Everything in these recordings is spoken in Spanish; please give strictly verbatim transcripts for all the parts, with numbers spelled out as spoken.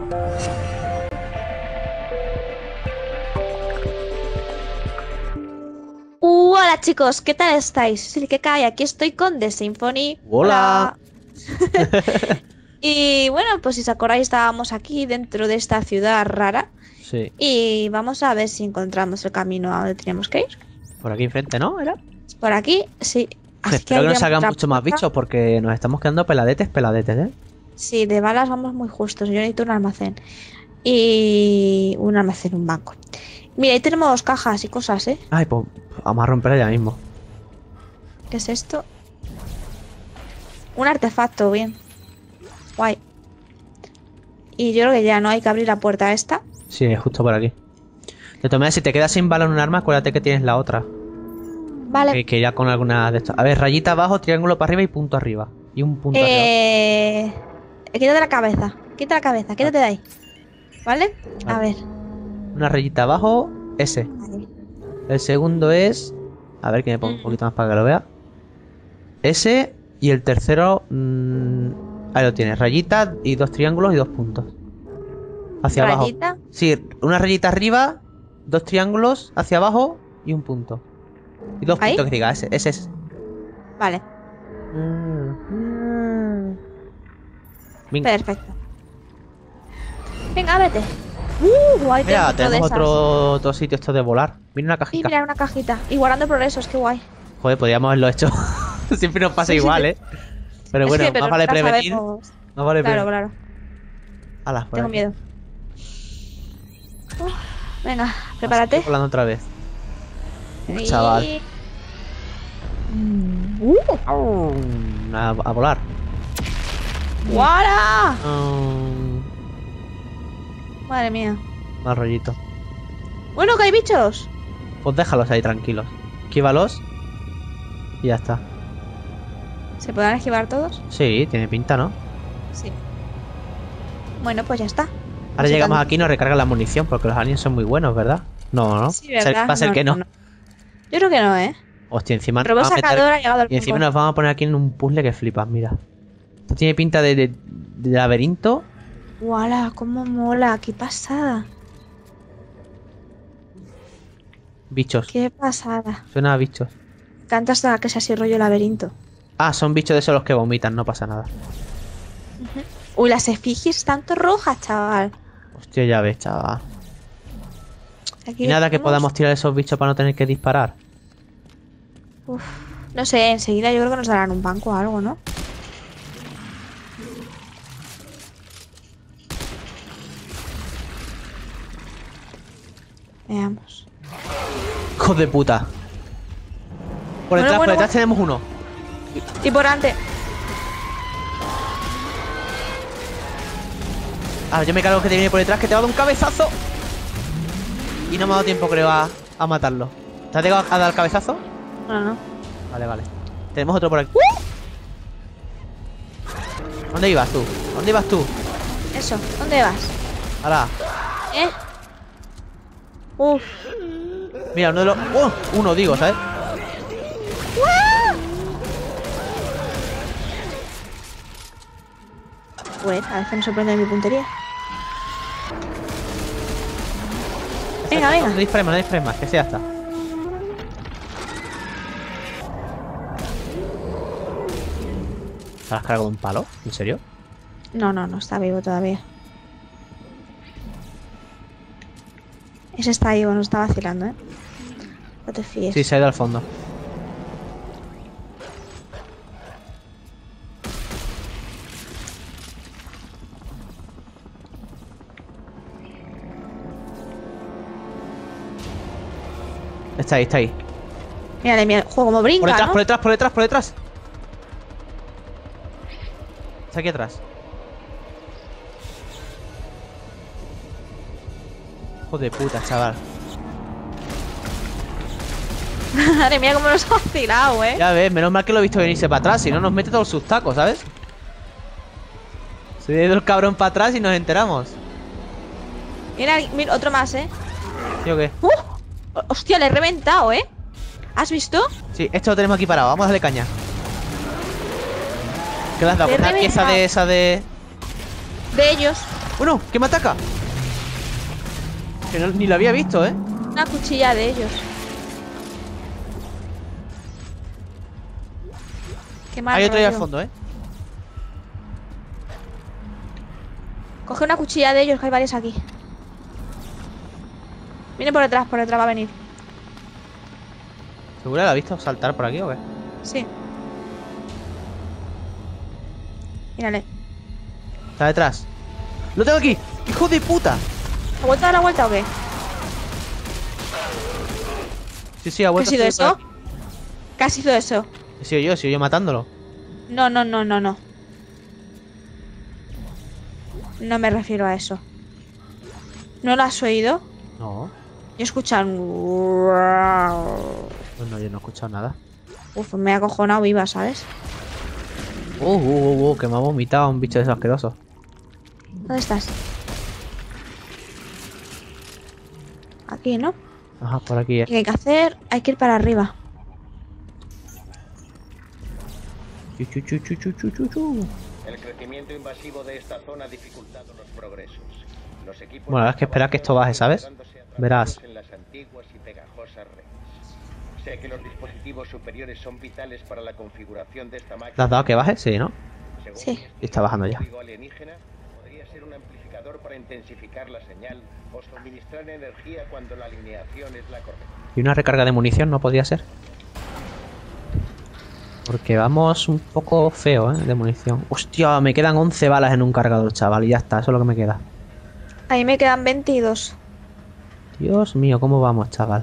Uh, hola chicos, ¿qué tal estáis? Soy el que cae, aquí estoy con The Symphony. Hola. Y bueno, pues si os acordáis, estábamos aquí dentro de esta ciudad rara. Sí. Y vamos a ver si encontramos el camino a donde teníamos que ir. Por aquí enfrente, ¿no? ¿Era? Por aquí, sí. Así Espero que no abriremos salgan otra muchos más puerta. bichos porque nos estamos quedando peladetes, peladetes, ¿eh? Sí, de balas vamos muy justos. Yo necesito un almacén. Y un almacén, un banco. Mira, ahí tenemos cajas y cosas, ¿eh? Ay, pues vamos a romper ya mismo. ¿Qué es esto? Un artefacto, bien. Guay. Y yo creo que ya no hay que abrir la puerta esta. Sí, es justo por aquí. De todas maneras, si te quedas sin bala en un arma, acuérdate que tienes la otra. Vale. Que, que ya con alguna de estas. A ver, rayita abajo, triángulo para arriba y punto arriba. Y un punto arriba. Eh... Quítate la cabeza. Quita la cabeza, quítate de ahí. ¿Vale? A Vale. ver. Una rayita abajo, ese. Vale. El segundo es... A ver, que me pongo un poquito más para que lo vea. Ese. Y el tercero... mmm, ahí lo tienes. Rayita y dos triángulos y dos puntos. Hacia Rayita. abajo. Sí, una rayita arriba, dos triángulos hacia abajo y un punto. Y dos ¿Ahí? puntos que diga, ese, ese es. Vale. Venga. Perfecto. Venga, ábrete. Uh, ahí Mira, tenemos otro de tenemos esas. otro, otro sitio esto de volar. Mira una Y cajita. mira, una cajita. Y guardando progresos, qué guay. Joder, podríamos haberlo hecho. Siempre nos pasa Sí, sí, igual, sí. ¿eh? Pero Es bueno, que, pero más vale nunca prevenir. sabemos. Más vale Claro, prevenir. claro. Ala, por Tengo aquí. miedo. Uf, venga, prepárate. Estoy volando otra vez. Y- chaval. Mm, uh, A, a volar. ¡Guara! Um, Madre mía. Mal rollito. Bueno, que hay bichos. Pues déjalos ahí tranquilos. Esquívalos. Y ya está. ¿Se podrán esquivar todos? Sí, tiene pinta, ¿no? Sí. Bueno, pues ya está. Ahora No sé llegamos tanto. aquí y nos recarga la munición porque los aliens son muy buenos, ¿verdad? No, no. Sí, ¿verdad? Va a ser que no. Yo creo que no, ¿eh? Hostia, encima El nos robot vamos a meter- sacador ha llegado al Y encima punto. nos vamos a poner aquí en un puzzle que flipas, mira. Esto tiene pinta de, de, de laberinto. ¡Guala! ¡Cómo mola! ¡Qué pasada! Bichos. ¡Qué pasada! Suena a bichos. Canta hasta que sea así rollo laberinto. Ah, son bichos de esos los que vomitan, no pasa nada. Uy, las efigies están todas rojas, chaval. Hostia, ya ves, chaval. Aquí Y nada que tenemos- podamos tirar esos bichos para no tener que disparar. Uf, no sé, enseguida yo creo que nos darán un banco o algo, ¿no? Veamos. ¡Hijo de puta! Por Bueno, detrás, bueno, por detrás bueno. tenemos uno. Y por delante. Ah, yo me cargo que te viene por detrás, que te va a dar un cabezazo. Y no me ha dado tiempo, creo, a, a matarlo. ¿Te has llegado a dar el cabezazo? No, no. Vale, vale. Tenemos otro por aquí. ¿Dónde ibas tú? ¿Dónde ibas tú? Eso, ¿dónde vas? Ahora, ¿Eh? Uf. mira, uno de los... ¡Oh! Uno, digo, ¿sabes? Pues a veces me sorprende mi puntería. Venga, venga. No dispares más, no dispares más, que sea hasta. ¿Te has cargado un palo? ¿En serio? No, no, no está vivo todavía. Ese está vivo, no está vacilando, ¿eh? No te fíes. Sí, se ha ido al fondo. Está ahí, está ahí. Mírale, mira, juego como brinca, Por detrás, ¿no? por detrás, por detrás, por detrás. Está aquí atrás. Hijo de puta, chaval. Madre mía, cómo nos ha vacilado, ¿eh? Ya ves, menos mal que lo he visto venirse para atrás, si no nos mete todos sus tacos, ¿sabes? Se ha ido el cabrón para atrás y nos enteramos. Mira, mira, otro más, ¿eh? ¿Sí o qué? ¡Uh! Hostia, le he reventado, ¿eh? ¿Has visto? Sí, esto lo tenemos aquí parado, vamos a darle caña. ¿Qué le has dado? Le he Una pieza reventado. de esa de... De ellos. Bueno, ¿qué me ataca? Que no, ni lo había visto, ¿eh? Una cuchilla de ellos. Qué mal Hay otro ahí al rollo. fondo, ¿eh? Coge una cuchilla de ellos, que hay varias aquí. Viene por detrás, por detrás va a venir. ¿Seguro la ha visto saltar por aquí o qué? Sí. Mírale. Está detrás. ¡Lo tengo aquí! ¡Hijo de puta! ¿Ha vuelto a dar la vuelta o qué? Sí, sí, ha ¿Qué ha vuelto. sido a subir eso? por aquí. ¿Qué ha sido eso? He sido yo, he sido yo matándolo. No, no, no, no, no. No me refiero a eso. ¿No lo has oído? No. Yo he escuchado un... Pues no, yo no he escuchado nada. Uf, me ha acojonado viva, ¿sabes? Uh, uh, uh, uh, que me ha vomitado un bicho de esos asquerosos. ¿Dónde estás? Aquí, ¿no? Ajá, por aquí es. ¿Qué hay que hacer? Hay que ir para arriba. El crecimiento invasivo de esta zona ha dificultado los progresos. Los equipos Bueno, ahora es que esperar que esto baje, ¿sabes? Verás. en las antiguas y pegajosas redes. Sé que los dispositivos superiores son vitales para la configuración de esta máquina. ¿Le has dado que baje? Sí, ¿no? Según Sí. mi Y está bajando ya. código alienígena, podría ser un amplificador para intensificar la señal o suministrar energía cuando la alineación es la correcta. ¿Y una recarga de munición no podría ser? Porque vamos un poco feo, ¿eh? De munición. Hostia, me quedan once balas en un cargador, chaval. Y ya está, eso es lo que me queda. A mí me quedan veintidós. Dios mío, ¿cómo vamos, chaval?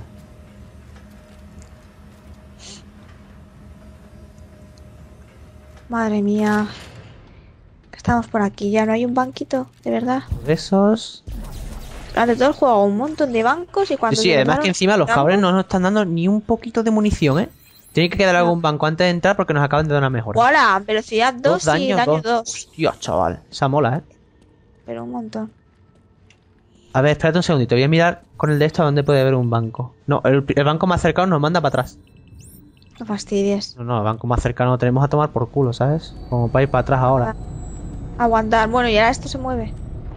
Madre mía. Estamos por aquí. Ya no hay un banquito, de verdad. Esos... Durante todo el juego un montón de bancos y Sí, cuando... sí, además que encima los cabrones no nos están dando ni un poquito de munición, ¿eh? Tiene que quedar algún banco antes de entrar porque nos acaban de dar una mejora. ¡Hola! Velocidad dos y daño dos. Hostia, chaval. Esa mola, ¿eh? Pero un montón. A ver, espérate un segundito. Voy a mirar con el de esto a dónde puede haber un banco. No, el, el banco más cercano nos manda para atrás. No fastidies. No, no, el banco más cercano lo tenemos a tomar por culo, ¿sabes? Como para ir para atrás ahora. Aguantar. Bueno, y ahora esto se mueve.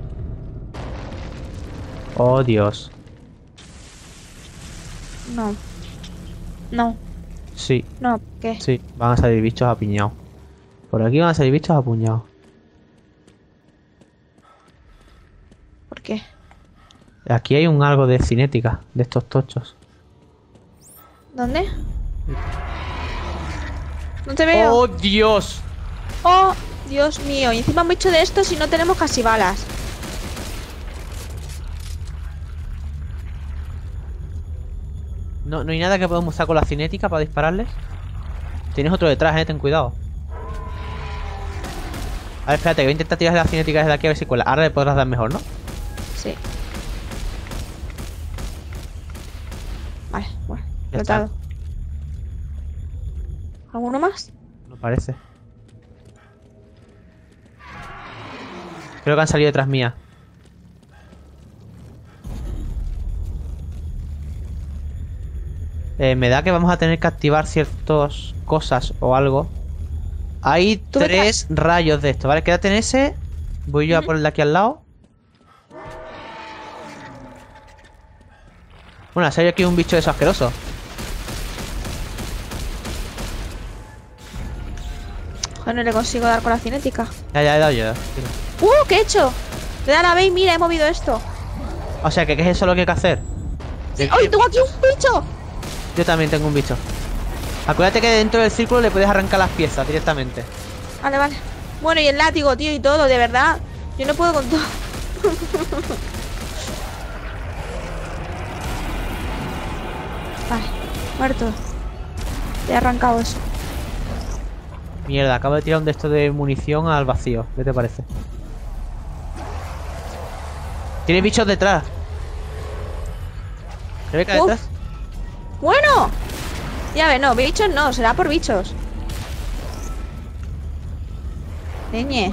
Oh, Dios. No. No. Sí, No. ¿Qué? sí. Van a salir bichos apiñados. Por aquí van a salir bichos apuñados. ¿Por qué? Aquí hay un algo de cinética, de estos tochos. ¿Dónde? No te veo. ¡Oh, Dios! Oh, Dios mío. Y encima han hecho de esto si no tenemos casi balas. No, no hay nada que podamos usar con la cinética para dispararles. Tienes otro detrás, eh, ten cuidado. A ver, espérate, que voy a intentar tirar la cinética desde aquí a ver si cuela. Ahora le podrás dar mejor, ¿no? Sí. Vale, bueno. Ya Explotado. está. ¿Alguno más? No parece. Creo que han salido detrás mía. Eh, me da que vamos a tener que activar ciertas cosas o algo. Hay Tú vete tres rayos de esto, ¿vale? Quédate en ese. Voy yo a por el de aquí al lado. Bueno, ha salido aquí un bicho de esos asquerosos. Joder, no le consigo dar con la cinética. Ya, ya he dado yo. ¡Uh! ¿Qué he hecho? Le da la B y mira, he movido esto. O sea, que ¿qué es eso lo que hay que hacer? Sí. ¡Ay, tengo aquí un bicho! Yo también tengo un bicho. Acuérdate que dentro del círculo le puedes arrancar las piezas directamente. Vale, vale. Bueno, y el látigo, tío, y todo, de verdad. Yo no puedo con todo. Vale, muerto. He arrancado eso. Mierda, acabo de tirar un de estos de munición al vacío. ¿Qué te parece? Tiene bichos detrás. ¿Rebeca Uf. detrás? Bueno. Ya ve, no, bichos no, será por bichos. Leñe.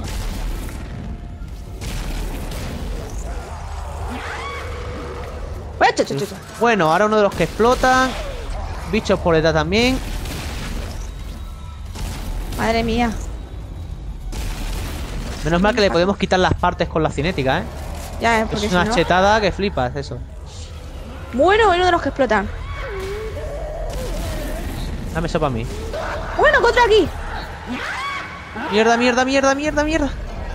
¡Eh, chu, chu, chu, chu! Bueno, ahora uno de los que explotan. Bichos por detrás también. Madre mía. Menos mal que le podemos quitar las partes con la cinética, ¿eh? Ya, eh, porque Es si una no... chetada que flipas, eso. Bueno, uno de los que explotan. Dame eso para mí. Bueno, encontré aquí. Mierda, mierda, mierda, mierda, mierda.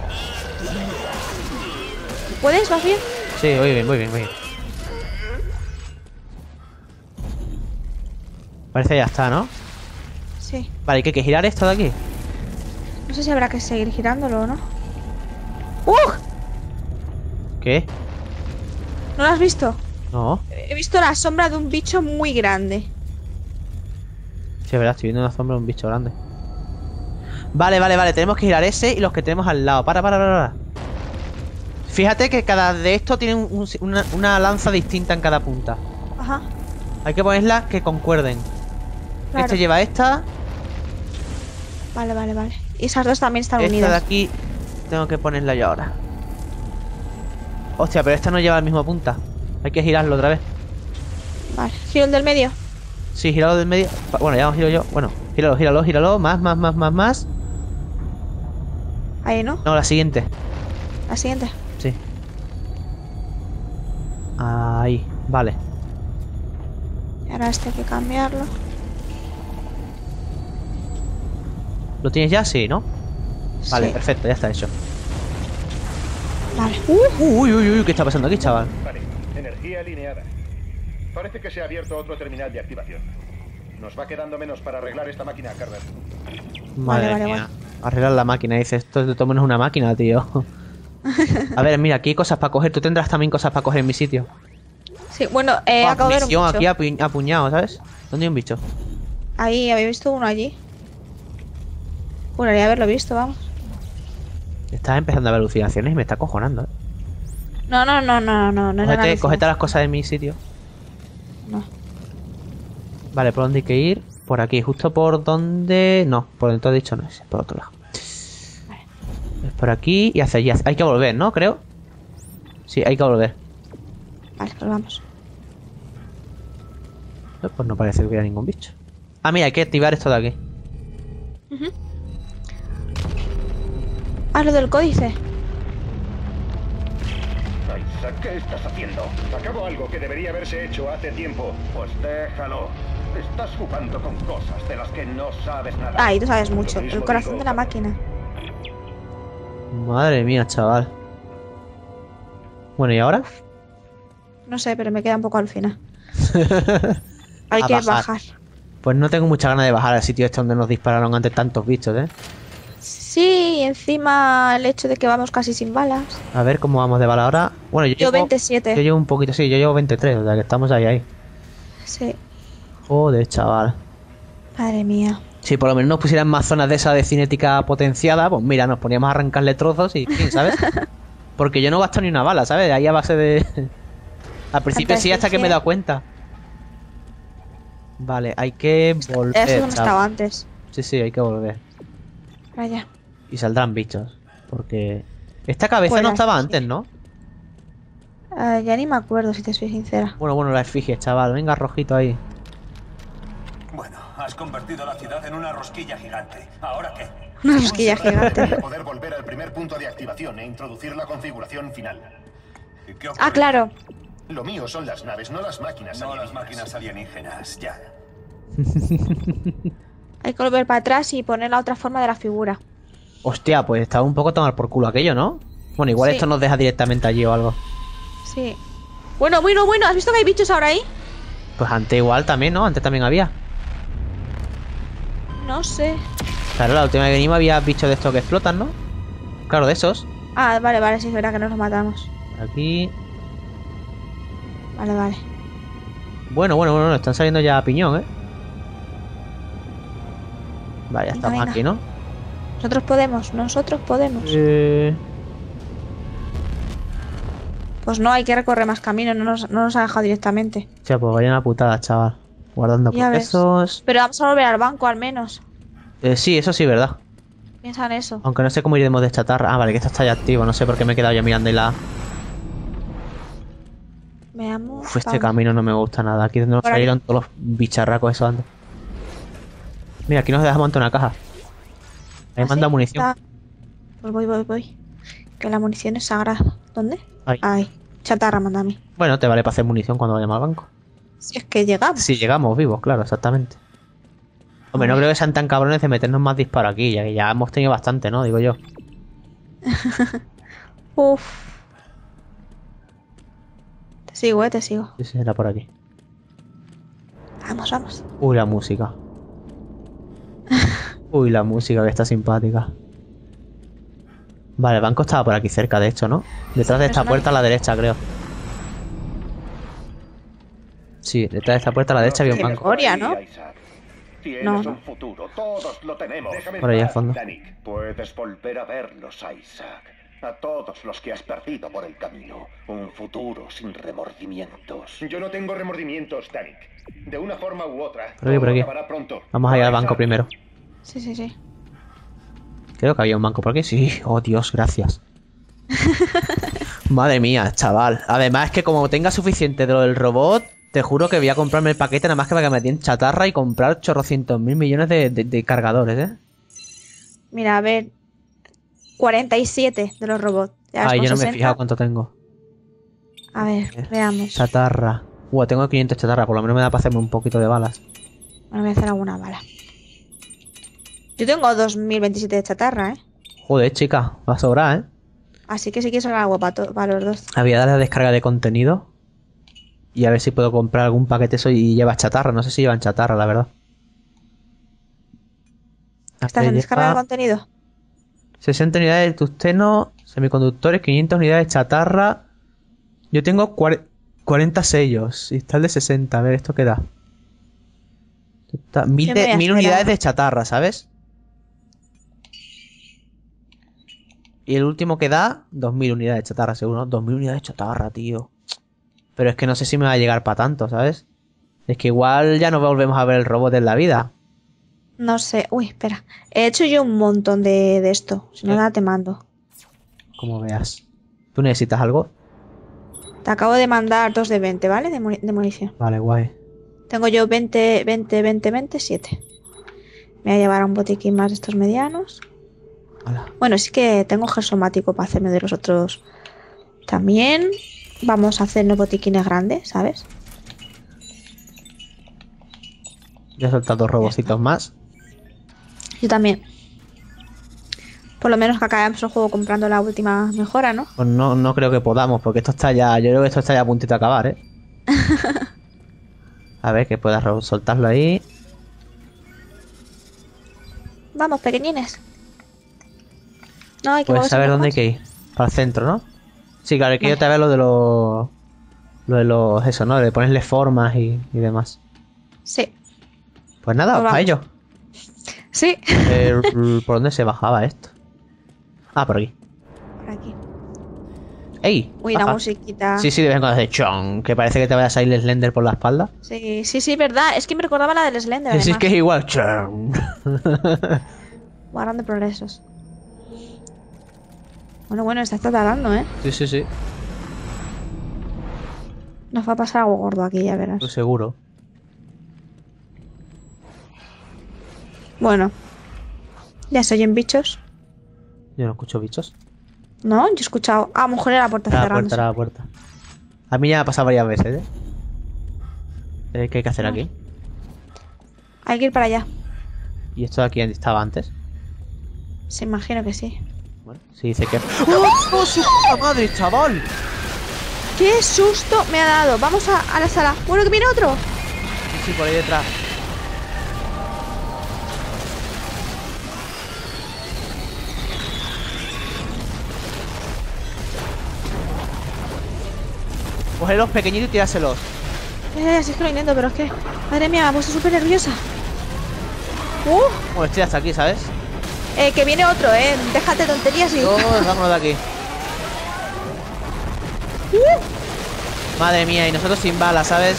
¿Puedes? ¿Vas bien? Sí, muy bien, muy bien, muy bien. Parece que ya está, ¿no? Sí. Vale, ¿qué hay que girar esto de aquí? No sé si habrá que seguir girándolo o no. ¡Uh! ¿Qué? ¿No lo has visto? No. He visto la sombra de un bicho muy grande. Sí, es verdad, estoy viendo una sombra de un bicho grande. Vale, vale, vale, tenemos que girar ese y los que tenemos al lado. Para, para, para, para. Fíjate que cada de estos tiene un- un- una, una lanza distinta en cada punta. Ajá. Hay que ponerlas que concuerden. Claro. Este lleva esta. Vale, vale, vale. Y esas dos también están Esta de unidas. aquí tengo que ponerla yo ahora. Hostia, pero esta no lleva la misma punta. Hay que girarlo otra vez. Vale. Giro el del medio. Sí, gíralo del medio. Pa- Bueno, ya lo giro yo. Bueno, gíralo, gíralo, gíralo. Más, más, más, más, más. Ahí, ¿no? No, la siguiente. La siguiente. Sí. Ahí, vale. Y ahora este hay que cambiarlo. ¿Lo tienes ya? Sí, ¿no? Vale, Sí. perfecto, ya está hecho. Vale. Uy, uy, uy, uy, ¿qué está pasando aquí, chaval? Vale, energía alineada. Parece que se ha abierto otro terminal de activación. Nos va quedando menos para arreglar esta máquina, Carver. Madre vale, mía. Arreglar la máquina, dice. Esto de todo menos una máquina, tío. A ver, mira, aquí hay cosas para coger. Tú tendrás también cosas para coger en mi sitio. Sí, bueno, eh, Oh, acabo de ver un munición bicho. aquí apu- apuñado, ¿sabes? ¿Dónde hay un bicho? Ahí, había visto uno allí. Juraría haberlo visto, vamos. Estás empezando a ver alucinaciones y me está cojonando, ¿eh? No, no, no, no, no, no. era Cógete, una cógete las cosas de mi sitio. No. Vale, ¿por dónde hay que ir? Por aquí, justo por donde... No, por donde te he dicho no es, por otro lado. Vale. Es por aquí y hacia allí. Hay que volver, ¿no? Creo. Sí, hay que volver. Vale, pues vamos. Eh, Pues no parece que hubiera ningún bicho. Ah, mira, hay que activar esto de aquí. Ujú. Ah, lo del códice. Isaac, ¿qué estás haciendo? Acabo algo que debería haberse hecho hace tiempo. Pues déjalo. Estás jugando con cosas de las que no sabes nada. Ay, tú sabes mucho. Lo mismo El corazón digo, de la Carver. máquina. Madre mía, chaval. Bueno, ¿y ahora? No sé, pero me queda un poco al final. Hay A que bajar. bajar. Pues no tengo mucha ganas de bajar al sitio este donde nos dispararon ante tantos bichos, ¿eh? Sí, y encima el hecho de que vamos casi sin balas. A ver cómo vamos de bala ahora. Bueno, yo, Yo llevo... veintisiete. Yo llevo un poquito, sí, yo llevo veintitrés, o sea que estamos ahí, ahí. Sí. Joder, chaval. Madre mía. Si por lo menos nos pusieran más zonas de esa de cinética potenciada, pues mira, nos poníamos a arrancarle trozos y fin, ¿sabes? Porque yo no gasto ni una bala, ¿sabes? Ahí a base de... Al principio sí, hasta que me he dado cuenta. Vale, hay que volver. Eso es donde chaval. estaba antes. Sí, sí, hay que volver. Vaya. Y saldrán bichos. Porque... Esta cabeza Pues no la estaba efigie. antes, ¿no? Eh, ya ni me acuerdo, si te soy sincera. Bueno, bueno, la efigie, chaval. Venga, rojito ahí. Bueno, has convertido la ciudad en una rosquilla gigante. ¿Ahora qué? Una rosquilla gigante. Para poder volver al primer punto de activación e introducir la configuración final. ¿Y qué ocurre? Ah, claro. Lo mío son las naves, no las máquinas. No las alienígenas. máquinas alienígenas, ya. Hay que volver para atrás y poner la otra forma de la figura. Hostia, pues estaba un poco tomar por culo aquello, ¿no? Bueno, igual Sí. esto nos deja directamente allí o algo. Sí. Bueno, bueno, bueno. ¿Has visto que hay bichos ahora ahí? Pues antes igual también, ¿no? Antes también había. No sé. Claro, la última vez que venimos había bichos de estos que explotan, ¿no? Claro, de esos. Ah, vale, vale. Sí, es verdad que nos los matamos. Por aquí. Vale, vale. Bueno, bueno, bueno, están saliendo ya a piñón, ¿eh? Vale, ya Venga, estamos venga. aquí, ¿no? Nosotros podemos, nosotros podemos. Eh... Pues no, hay que recorrer más caminos, no nos, no nos ha dejado directamente. O sea, pues vaya una putada, chaval. Guardando Ya ves. procesos. Pero vamos a volver al banco al menos. Eh, sí, eso sí, verdad. Piensa en eso. Aunque no sé cómo iremos de chatarra. Ah, vale, que esto está ya activo. No sé por qué me he quedado yo mirando y la... Veamos. Uf, este vamos. camino no me gusta nada. Aquí es donde nos Por ahí. salieron todos los bicharracos esos antes. Mira, aquí nos dejamos ante una caja. Ahí Ah, manda sí, munición. está. Pues voy, voy, voy. Que la munición es sagrada. ¿Dónde? Ahí. Ay, chatarra, manda a mí. Bueno, te vale para hacer munición cuando vayamos al banco. Si es que llegamos. Si llegamos vivos, claro, exactamente. Hombre, no creo que sean tan cabrones de meternos más disparos aquí, ya que ya hemos tenido bastante, ¿no? Digo yo. Uf. Te sigo, eh, te sigo. Sí, sí, era por aquí. Vamos, vamos. Uy, la música. Uy, la música que está simpática. Vale, el banco estaba por aquí cerca, de hecho, ¿no? Detrás de esta Personal. puerta a la derecha, creo. Sí, detrás de esta puerta a la derecha había un Tienes banco. por Gloria, ahí, ¿no? Isaac. Tienes No, un no. futuro, todos lo tenemos. Déjame Por ahí en al paz, fondo. Danik. Puedes volver a verlos, Isaac. A todos los que has perdido por el camino. Un futuro sin remordimientos. Yo no tengo remordimientos, Danik. De una forma u otra. Por aquí, por todo aquí. acabará pronto. Vamos a ir al Isaac. banco primero. Sí, sí, sí. Creo que había un banco por aquí. Sí, oh Dios, gracias. Madre mía, chaval. Además es que como tenga suficiente de lo del robot, te juro que voy a comprarme el paquete nada más que para que me den chatarra y comprar chorrocientos mil millones de, de, de cargadores, ¿eh? Mira, a ver. cuarenta y siete de los robots. Ya ves, Ay, con yo no me he sesenta. fijado cuánto tengo. A ver, veamos. Chatarra. Uah, tengo quinientos chatarra, por lo menos me da para hacerme un poquito de balas. Bueno, voy a hacer alguna bala. Yo tengo dos mil veintisiete de chatarra, ¿eh? Joder, chica, va a sobrar, ¿eh? Así que sí que es algo para, to- para los dos. Había darle a descarga de contenido. Y a ver si puedo comprar algún paquete eso y lleva chatarra. No sé si llevan chatarra, la verdad. ¿Estás en descarga de contenido? sesenta unidades de tungsteno, semiconductores, quinientas unidades de chatarra. Yo tengo cuare- cuarenta sellos. Y está el de sesenta. A ver, ¿esto qué da? Esto está- mil Yo me de- voy a mil esperar. unidades de chatarra, ¿sabes? Y el último que da, dos mil unidades de chatarra, seguro. dos mil unidades de chatarra, tío. Pero es que no sé si me va a llegar para tanto, ¿sabes? Es que igual ya no volvemos a ver el robot en la vida. No sé. Uy, espera. He hecho yo un montón de, de esto. Si no, ¿Qué? nada te mando. Como veas. ¿Tú necesitas algo? Te acabo de mandar dos de veinte, ¿vale? De, muni- de munición. Vale, guay. Tengo yo veinte, veinte, veinte, veinte, siete. Me voy a llevar a un botiquín más de estos medianos. Hala. Bueno, sí que tengo gel somático para hacerme de los otros. También vamos a hacernos botiquines grandes, ¿sabes? Ya he soltado dos robocitos más. Yo también. Por lo menos que acabemos el juego comprando la última mejora, ¿no? Pues no, no creo que podamos, porque esto está ya. Yo creo que esto está ya a puntito de acabar, ¿eh? A ver, que puedas ro- soltarlo ahí. Vamos, pequeñines. No, hay que Puedes moverse saber un dónde hay poco que ir. Para el centro, ¿no? Sí, claro, que yo Vale. te veo lo de los. Lo de los. Eso, ¿no? De ponerle formas y, y demás. más. Sí. Pues nada, Pues para vamos. ello. Sí. Eh, ¿Por dónde se bajaba esto? Ah, por aquí. Por aquí. ¡Ey! Uy, la baja. musiquita. Sí, sí, de vez en cuando hace chon, que parece que te vaya a salir el Slender por la espalda. Sí, sí, sí, verdad. Es que me recordaba la del Slender. Sí, sí, es además. que es igual. Chon. Guardan de progresos. Bueno, bueno, está tardando, ¿eh? Sí, sí, sí, Nos va a pasar algo gordo aquí, ya verás. pues seguro. Bueno. Ya se oyen bichos. Yo no escucho bichos. ¿No? Yo he escuchado. Ah, mujer en la puerta Era la cerrándose. puerta, era la puerta. A mí ya me ha pasado varias veces, ¿eh? Eh, ¿Qué hay que hacer aquí? Hay que ir para allá. ¿Y esto de aquí estaba antes? Se imagino que sí. Bueno, sí dice que... ¡Oh, ¡Oh, su puta madre, chaval! ¡Qué susto me ha dado! Vamos a, a la sala. Bueno, que viene otro. Sí, sí, por ahí detrás. Coge los pequeñitos y tíraselos. Eh, sí es que lo intento, pero es que... Madre mía, me ha puesto súper nerviosa. Uh, Bueno, estoy hasta aquí, ¿sabes? eh, que viene otro, eh. Déjate tonterías y... Todos vámonos de aquí. Madre mía, y nosotros sin balas, ¿sabes?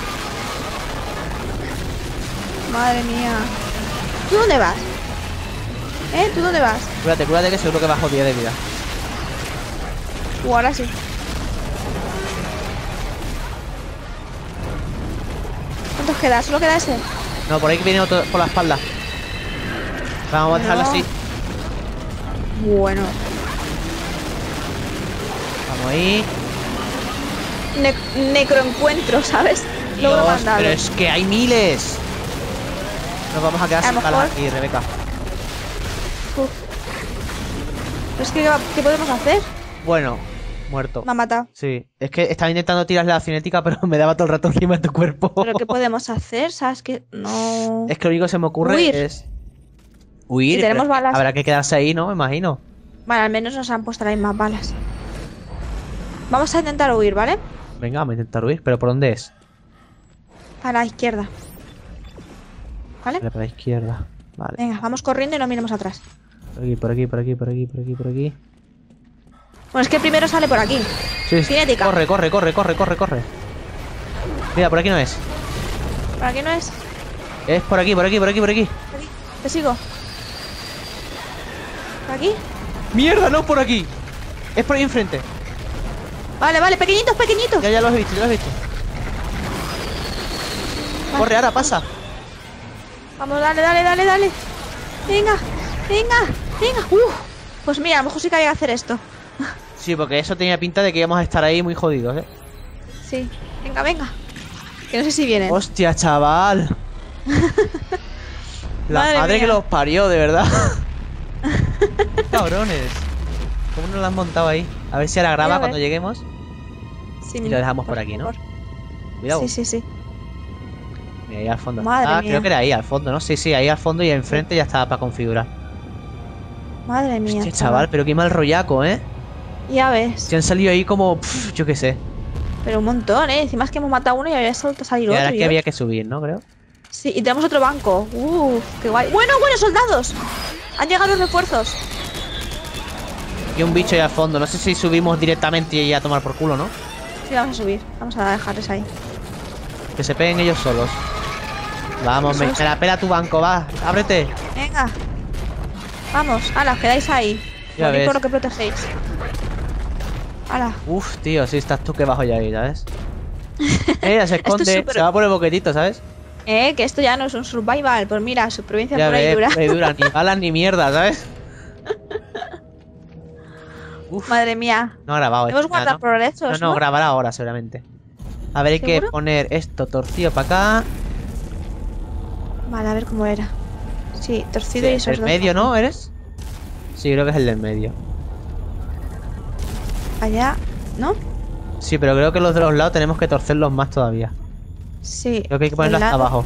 Madre mía. ¿Tú dónde vas? ¿Eh? ¿Tú dónde vas? Cuídate, cuídate que seguro que bajo diez de vida. Uh, ahora sí. ¿Cuántos queda? ¿Solo queda ese? No, por ahí que viene otro por la espalda. Vamos a dejarlo No. así. Bueno. Vamos ahí. Ne necroencuentro, ¿sabes? Logro Dios, mandado. pero es que hay miles. Nos vamos a quedar A sin lo balas mejor- aquí, Rebeca. Uf. Pero es que, ¿qué podemos hacer? Bueno, muerto. Me ha matado. Sí, es que estaba intentando tirar la cinética, pero me daba todo el rato encima de tu cuerpo. ¿Pero qué podemos hacer? ¿Sabes qué? No... Es que lo único que se me ocurre Huir. es huir. Y tenemos pero es que balas. Habrá que quedarse ahí, ¿no? Me imagino. Vale, al menos nos han puesto las mismas balas. Vamos a intentar huir, ¿vale? Venga, vamos a intentar huir. ¿Pero por dónde es? A la izquierda. ¿Vale? Vale, por la izquierda. Vale. Venga, vamos corriendo y no miremos atrás. Por aquí, por aquí, por aquí, por aquí, por aquí, por aquí. Bueno, es que primero sale por aquí. Sí, sí. Cinética. Corre, corre, corre, corre, corre, corre. Mira, por aquí no es. ¿Por aquí no es? Es por aquí, por aquí, por aquí, por aquí. Por aquí. Te sigo. ¿Por aquí? ¡Mierda! No, por aquí. Es por ahí enfrente. Vale, vale, pequeñitos, pequeñitos. Ya, ya lo has visto, ya lo has visto. Vale. Corre, ahora, pasa. Vamos, dale, dale, dale, dale. Venga, venga, venga. Uf. Pues mira, a lo mejor sí que hay que hacer esto. Sí, porque eso tenía pinta de que íbamos a estar ahí muy jodidos, ¿eh? Sí. Venga, venga. Que no sé si vienen. Hostia, chaval. La Madre madre, mía. que los parió, de verdad. Cabrones. ¿Cómo nos la han montado ahí? A ver si ahora graba Mira, a ver. cuando lleguemos. Sí, Y lo dejamos por aquí, ¿no? favor. Cuidado. Sí, sí, sí. Mira, ahí al fondo. Madre ah, mía. creo que era ahí al fondo, ¿no? Sí, sí, ahí al fondo y enfrente ya estaba para configurar. Madre mía. Hostia, chaval, pero qué mal rollaco, ¿eh? Ya ves. Se han salido ahí como, pff, yo qué sé. Pero un montón, ¿eh? Encima es que hemos matado uno y había salto a salir Y otro. ahora es que yo- había que subir, ¿no? Creo. Sí, y tenemos otro banco. Uf, qué guay. Bueno, bueno, soldados. Han llegado los refuerzos. Y un bicho ahí al fondo. No sé si subimos directamente y a tomar por culo, ¿no? Sí, vamos a subir. Vamos a dejarles ahí. Que se peguen ellos solos. Vamos, me, Eso es. me la pela tu banco, va. Ábrete. Venga. Vamos, ala, os quedáis ahí. Ya Morid ves. por lo que protegéis. Ala. Uf, tío, sí estás tú que bajo ya ahí, ¿sabes? Ella se Esto es esconde, súper- se va por el boquetito, ¿sabes? Eh, que esto ya no es un survival. Pues mira, supervivencia Ya por ahí ves, dura. por ahí dura, ni balas ni mierda, ¿sabes? Uf, Madre mía. no ha grabado Hemos esto, ya, guardado ¿no? progresos, No, ¿no? no, grabará ahora seguramente. A ver, hay que ¿Seguro? poner esto torcido para acá. Vale, a ver cómo era. Sí, torcido Sí, y esos el dos. medio, ¿no? ¿Eres? Sí, creo que es el del medio. Allá, ¿no? Sí, pero creo que los de los lados tenemos que torcerlos más todavía. Sí. Creo que hay que ponerlos el hasta lado, abajo.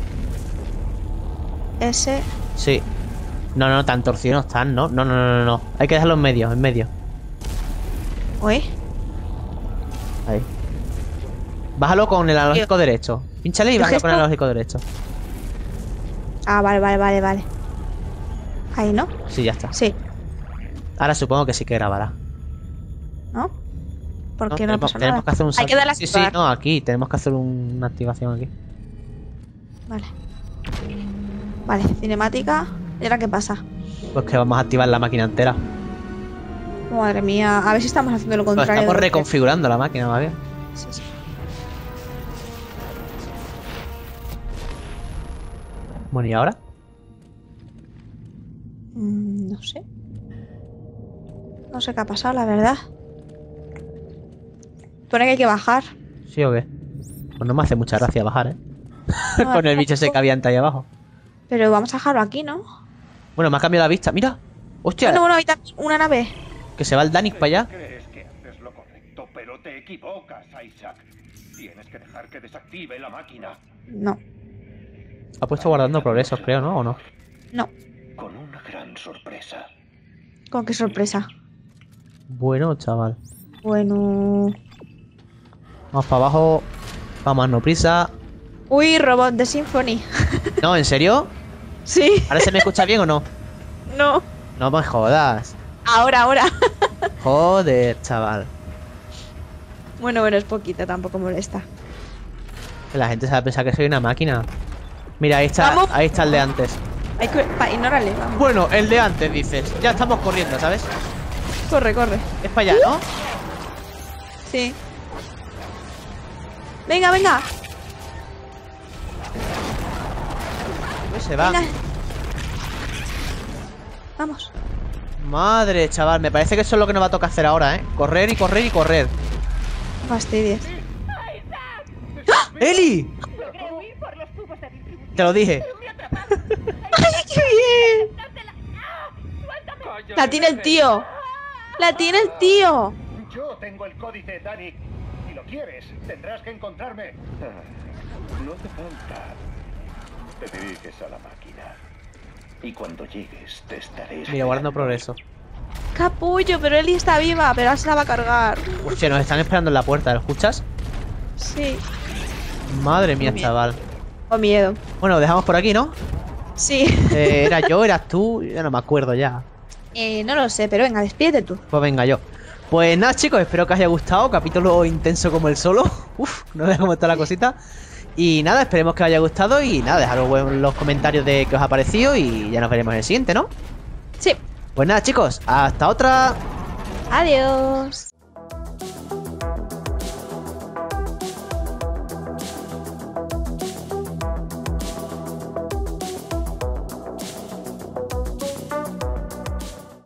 Ese. Sí. No, no, tan torcidos no están, ¿no? No, no, no, no, no. Hay que dejarlos en medio, en medio. Uy. Ahí. Bájalo con el analógico derecho. Pínchale y ¿El bájalo con el gesto? analógico derecho. Ah, vale, vale, vale, vale. Ahí, ¿no? Sí, ya está. Sí. Ahora supongo que sí que grabará. ¿No? ¿Por No, qué no tenemos, pasa tenemos nada? que hacer un Hay que salto. darle a Sí, sí, activar. no, aquí. Tenemos que hacer un- una activación aquí. Vale. Vale, cinemática. ¿Y ahora qué pasa? Pues que vamos a activar la máquina entera. Madre mía, a ver si estamos haciendo lo Pues contrario. estamos de lo que- reconfigurando la máquina, más bien. Sí, sí. Bueno, ¿y ahora? Mm, no sé. No sé qué ha pasado, la verdad. Pone que hay que bajar. ¿Sí o qué? Pues no me hace mucha gracia bajar, ¿eh? No, Con el bicho ese que había ahí abajo. Pero vamos a dejarlo aquí, ¿no? Bueno, me ha cambiado la vista. Mira. Hostia, Bueno, bueno, hay también una nave. que se va el Danik para allá. Crees que haces lo correcto, pero te equivocas, Isaac. Tienes que dejar que desactive la máquina. No, Ha puesto guardando progresos, creo, ¿no? ¿O no? no. Con una gran sorpresa. Con qué sorpresa. Bueno, chaval. Bueno. Vamos para abajo. Vamos a no prisa. Uy, robot de Symphony. No, ¿en serio? Sí. ¿Ahora se me escucha bien o no? No. No me jodas. Ahora, ahora. Joder, chaval. Bueno, bueno, es poquito, tampoco molesta. Que la gente se va a pensar que soy una máquina. Mira, ahí está, Vamos. ahí está el de antes. Hay que... Pa, ignórale, vamos. Bueno, el de antes, dices. Ya estamos corriendo, ¿sabes? Corre, corre. Es para allá, ¿no? Sí. Venga, venga. Pues se va. Venga. Vamos. Madre, chaval, me parece que eso es lo que nos va a tocar hacer ahora, ¿eh? Correr y correr y correr. Fastidies. ¡Eli! Logré huir por los tubos de distribución. Te lo dije. Pero me atraparon. ¡Ay, qué bien! ¡Dártela! ¡Ah! ¡Suéltame! La tiene el tío. La tiene el tío. Yo tengo el códice, Danik. Si lo quieres, tendrás que encontrarme. Ah, no hace falta. Te diriges a la máquina. Y cuando llegues, te estaré... Mira, guardando progreso. Capullo, pero Eli está viva, pero ahora se la va a cargar. Hostia, nos están esperando en la puerta, ¿lo escuchas? Sí. Madre mía, Qué chaval. Con miedo. Bueno, dejamos por aquí, ¿no? Sí. Eh, ¿Era yo, eras tú? Ya no me acuerdo ya. Eh, no lo sé, pero venga, despídete tú. Pues venga, yo. Pues nada, chicos, espero que os haya gustado. Capítulo intenso como el solo. Uf, no veas cómo está la cosita. Y nada, esperemos que os haya gustado. Y nada, dejadlo en los comentarios de qué os ha parecido. Y ya nos veremos en el siguiente, ¿no? Sí. Pues nada, chicos, hasta otra. Adiós.